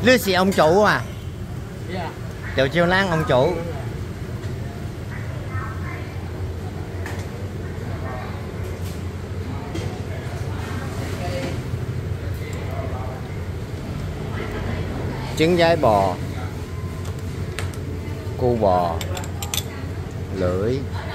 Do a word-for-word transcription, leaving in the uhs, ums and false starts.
Lưới xì ông chủ à? Chậu chiêu láng ông chủ. Trứng giái bò, cu bò, lưỡi.